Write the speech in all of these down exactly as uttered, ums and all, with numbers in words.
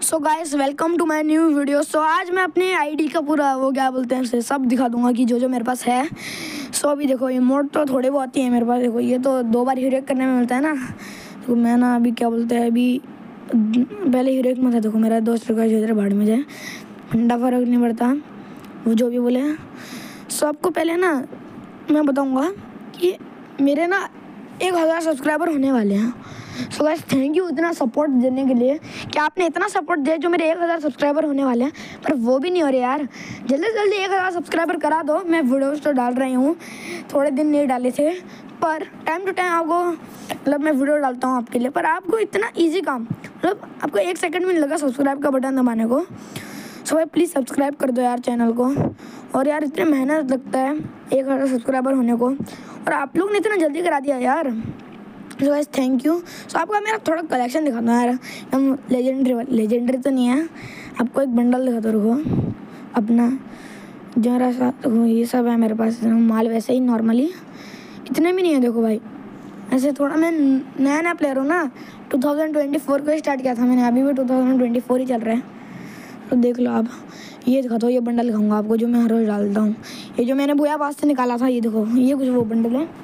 So guys welcome to my new video. So आज मैं अपने आईडी का पूरा वो क्या बोलते हैं उसे सब दिखा दूंगा कि जो जो मेरे पास है। सो अभी देखो इमोट तो थोड़े बहुत ही है मेरे पास। देखो ये तो दो बार हीरोइक करने में मिलता है ना। तो मैं ना अभी क्या बोलते हैं अभी पहले हीरोइक में था। देखो मेरा दोस्त का इधर भाड़ में जाए ठंडा फर्क नहीं पड़ता वो जो भी बोले। सो आपको पहले ना मैं बताऊँगा कि मेरे ना एक हज़ार सब्सक्राइबर होने वाले हैं। सो गाइस थैंक यू इतना सपोर्ट देने के लिए कि आपने इतना सपोर्ट दिया जो मेरे एक हज़ार सब्सक्राइबर होने वाले हैं। पर वो भी नहीं हो रहे यार। जल्दी से जल्दी एक हज़ार सब्सक्राइबर करा दो। मैं वीडियोस तो डाल रही हूँ, थोड़े दिन नहीं डाले थे पर टाइम टू टाइम आपको मतलब मैं वीडियो डालता हूँ आपके लिए। पर आपको इतना ईजी काम मतलब आपको एक सेकंड में लगा सब्सक्राइब का बटन दबाने को। सो भाई प्लीज़ सब्सक्राइब कर दो यार चैनल को। और यार इतने मेहनत लगता है एक हज़ार सब्सक्राइबर होने को और आप लोग ने इतना जल्दी करा दिया यार। So guys thank you. So आपको मेरा थोड़ा कलेक्शन दिखाता हूँ यार। हम लेजेंडरी लेजेंडरी तो नहीं है, आपको एक बंडल दिखाता रुको अपना जो मेरा साथ ये सब है मेरे पास माल वैसे ही नॉर्मली इतने भी नहीं है। देखो भाई ऐसे थोड़ा मैं नया नया प्लेयर हूँ ना। टू थाउजेंड ट्वेंटी फोर को स्टार्ट किया था मैंने, अभी भी टू थाउजेंड ट्वेंटी फोर ही चल रहा है। तो देख लो आप। ये दिखाता हूँ ये बंडल दिखाऊंगा आपको जो मैं हर रोज़ डालता हूँ। ये जो मैंने भूया पास से निकाला था ये देखो ये कुछ वो बंडल है।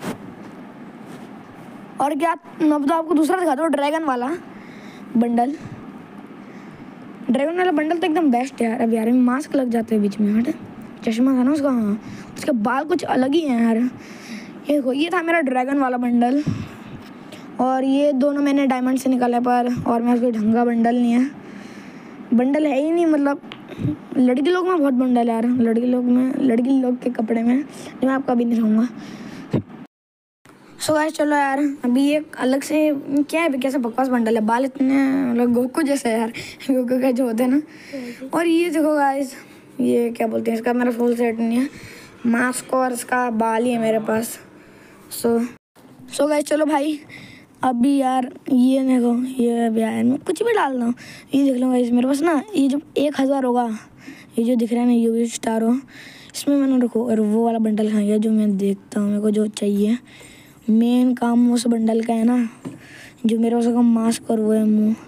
और क्या मैं तो आपको दूसरा दिखाता हूँ ड्रैगन वाला बंडल। ड्रैगन वाला बंडल तो एकदम बेस्ट है यार। अब यार मास्क लग जाते हैं बीच में हट चश्मा था ना उसका। हाँ उसके बाल कुछ अलग ही हैं यार। ये देखो ये था मेरा ड्रैगन वाला बंडल और ये दोनों मैंने डायमंड से निकाले पर और मैं उसके ढंग का बंडल नहीं है। बंडल है ही नहीं मतलब लड़की लोग में बहुत बंडल है यार। लड़की लोग में लड़की लोग के कपड़े में जो मैं आपको अभी नहीं दिखाऊंगा। सो गाइस चलो यार अभी एक अलग से क्या है कैसे बकवास बंडल है। बाल इतने मतलब गोकू जैसे है यार, गोकू का जो होते हैं ना। और ये देखो गाइस ये क्या बोलते हैं इसका मेरा फुल सेट नहीं है, मास्क और इसका बाल ही है मेरे पास। सो सो गाइस चलो भाई अभी यार ये देखो ये अभी यार मैं कुछ भी डाल रहा हूँ। ये देख लो गाइस मेरे पास ना ये जो एक हज़ार होगा ये जो दिख रहा है ना ये स्टार हो इसमें मैंने रखो और वो वाला बंडल खाएंगे जो मैं देखता हूँ मेरे को जो चाहिए। मेन काम उस बंडल का है ना जो मेरे पास का मास्क और वो है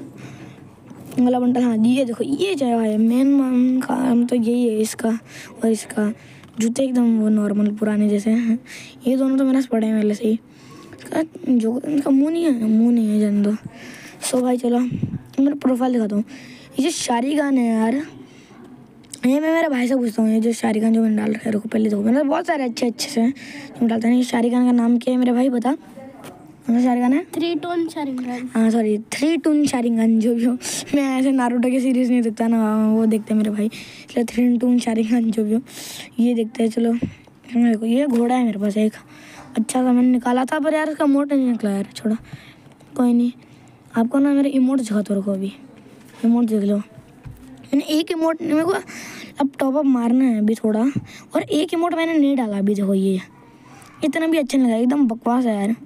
मुँह वाला बंडल। हाँ ये देखो ये चाहिए भाई मेन काम तो यही है इसका। और इसका जूते एकदम वो नॉर्मल पुराने जैसे हैं। ये दोनों तो मेरे पास पड़े हैं पहले से ही। इसका जो इनका मुँह नहीं है मुँह नहीं है जान दो। सो भाई चलो मेरा प्रोफाइल दिखाता हूँ। ये जो शारी गान है यार ये मैं मेरे भाई से पूछता हूँ। ये जो शारी खान जो मैंने डाल रखा है रुको पहले देखो मैंने बहुत सारे अच्छे अच्छे से जो डालता है। शारी खान का नाम क्या है मेरे भाई बता? शारी खान है थ्री टून शारिंगन। हाँ सॉरी थ्री टून शारिंगन जो भी हो। मैं ऐसे नारुतो के सीरीज नहीं देखता ना वो देखते हैं मेरे भाई इसलिए थ्री टून शारिंगन जो भी हो ये देखते हैं। चलो देखो ये घोड़ा है मेरे पास एक अच्छा सा मैंने निकाला था पर यार उसका इमोट नहीं निकला यार। छोड़ा कोई नहीं आपको ना मेरे इमोट दिखाता रुको अभी इमोट देख लो। मैंने एक इमोट मेरे को अब टॉप अप मारना है अभी थोड़ा और एक इमोट मैंने नहीं डाला अभी देखो ये इतना भी अच्छा नहीं लगा एकदम बकवास है यार।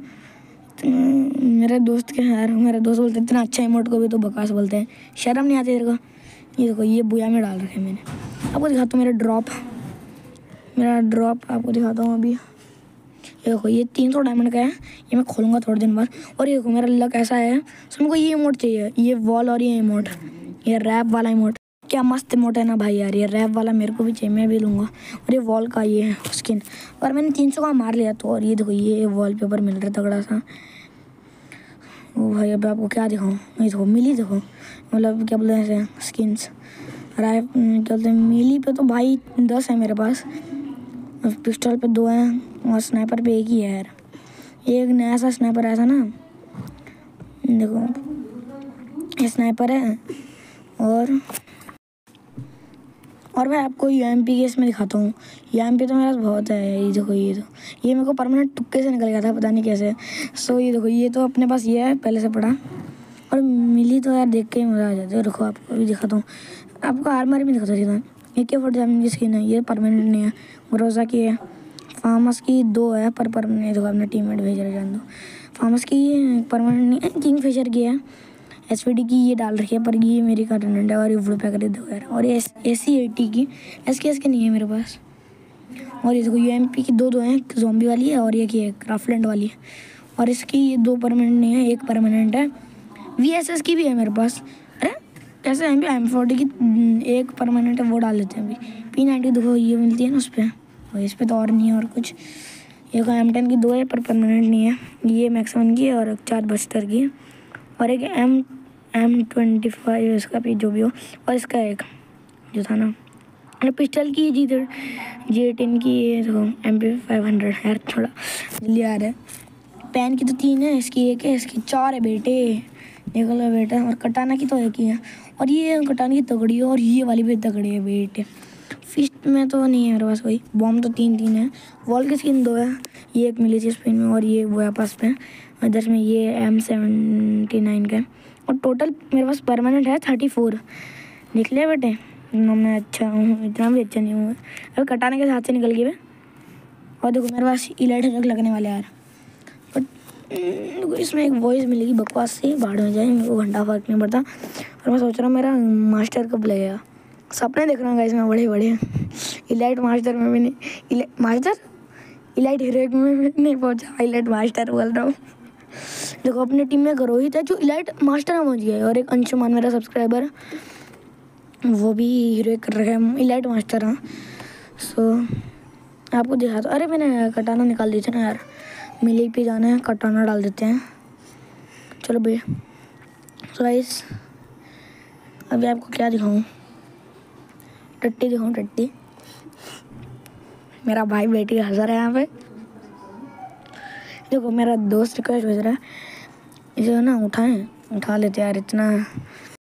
मेरे दोस्त के यार मेरे दोस्त बोलते इतना अच्छा इमोट को भी तो बकवास बोलते हैं, शर्म नहीं आती तेरे को। ये देखो ये बुया में डाल रखे मैंने। आपको दिखाता हूँ मेरा ड्रॉप मेरा ड्रॉप आपको दिखाता हूँ अभी। ये देखो ये तीन सौ डायमंड का है ये मैं खोलूँगा थोड़े दिन बाद। और ये देखो मेरा लक ऐसा है सो मेरे को ये इमोट चाहिए ये वॉल और ये इमोट ये रैप वाला इमोट क्या मस्त इमोट है ना भाई यार। ये रैप वाला मेरे को भी चाहिए मैं भी लूँगा। और ये वॉल का ये है स्किन और मैंने तीन सौ का मार लिया तो। और ये देखो ये वॉल पेपर मिल रहा है तगड़ा सा। ओ भाई अब आपको क्या दिखाऊँ नहीं देखो मिली देखो मतलब क्या बोलते हैं ऐसे स्किन्स राय क्या बोलते हैं मिली पे तो भाई दस है मेरे पास और पिस्टल पे दो हैं और स्नाइपर पे एक ही है यार। एक नया सा स्नाइपर आया था ना देखो ये स्नाइपर है। और और मैं आपको यू एम पी के इसमें दिखाता हूँ। यू एम पी तो मेरे पास बहुत है। ये देखो ये तो ये मेरे को परमानेंट तुक्के से निकल गया था पता नहीं कैसे। सो ये देखो ये तो अपने पास ये है पहले से पड़ा और मिली तो यार देख के ही मज़ा आ जाता है। रुको आपको भी दिखाता हूँ आपको आर्मर भी दिखाता सीधा। ये क्या फोर्टी सेवन की स्किन है ये परमानेंट नहीं है। ग्रोजा की है फार्मस की दो है पर परमानेंट देखो अपना टीम मेट भेज रहे जान दो। फार्मस की परमानेंट नहीं है किंग फिशर की है एस वी डी की ये डाल रखी है पर ये मेरी का टर्नेंट है और ये वुड पैक दे दो यार। और ये ए सी एटी की एस के एस के नहीं है मेरे पास। और ये देखो यू एम पी की दो दो हैं जोम्बी वाली है और ये की है क्राफ्टलैंड वाली है। और इसकी ये दो परमानेंट नहीं है एक परमानेंट है। वी एस एस की भी है मेरे पास। अरे ऐसे एम पी एम फोर्टी की एक परमानेंट है वो डाल देते हैं अभी। पी नाइन्टी देखो ये मिलती है ना उस पर, और इस पर तो और नहीं है और कुछ। ये को एम टेन की दो है पर परमानेंट नहीं है। ये मैक्स वन की है और चार बस्तर की है, और एक एम एम ट्वेंटी फाइव इसका भी जो भी हो, और इसका एक जो था ना पिस्टल की जी जी एटीन की ये देखो एम पी फाइव हंड्रेड यार थोड़ा जल्दी आ रहा है। पैन की तो तीन है, इसकी एक है, इसकी चार है बेटे, देख लो बेटा। और कटाना की तो एक ही है, और ये कटाना की तगड़ी है, और ये वाली भी तगड़ी है बेटे। फिस्ट में तो नहीं है मेरे पास कोई। बॉम्ब तो तीन तीन है, वॉल की स्किन दो है, ये एक मिली थी स्पिन में, और ये वो है पास पे इधर में ये एम सेवेंटी नाइन का है। और टोटल मेरे पास परमानेंट है थर्टी फोर। देख लिया बेटे मैं अच्छा हूँ, इतना भी अच्छा नहीं हूँ। अभी कटाने के साथ से निकल गई मैं। और देखो मेरे पास इलाइट हजक लगने वाले यार, बट देखो इसमें एक वॉइस मिलेगी बकवास से, बाढ़ में जाए, मेरे को घंटा फर्क नहीं पड़ता। और मैं सोच रहा हूँ मेरा मास्टर कब लगेगा, सपने देख रहा हूँ गाइस मैं बड़े बड़े। इलाइट मास्टर में भी नहीं, मास्टर इलाइट हीरोइक में भी नहीं पहुँचा, इलाइट मास्टर बोल रहा हूँ। देखो अपनी टीम में रोहित है जो इलाइट मास्टर में पहुँच गया है, और एक अंशुमान मेरा सब्सक्राइबर है वो भी हीरोइक कर रहे हैं, इलाइट मास्टर। हाँ सो आपको दिखा दो। अरे मैंने कटाना निकाल दी थी ना यार, मिली पे जाना है, कटाना डाल देते हैं। चलो भैया सो गाइस अभी आपको क्या दिखाऊं, टट्टी दिखाऊं, टट्टी। मेरा भाई बेटी हंस रहा है यहाँ पे। देखो मेरा दोस्त रिक्वेस्ट भेज रहा है, इसे ना उठाएं, उठा लेते यार, इतना